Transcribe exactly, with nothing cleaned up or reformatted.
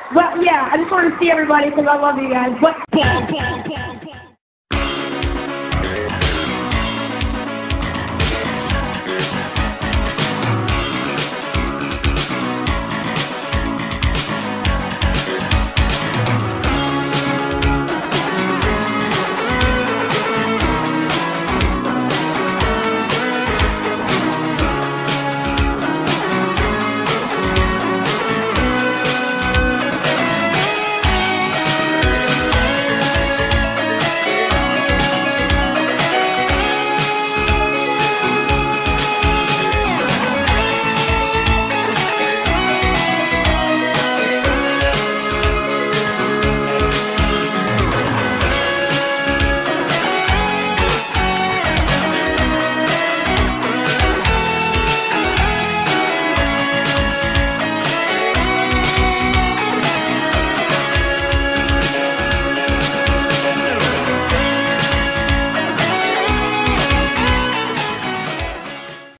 Well, yeah, I just wanted to see everybody because I love you guys. But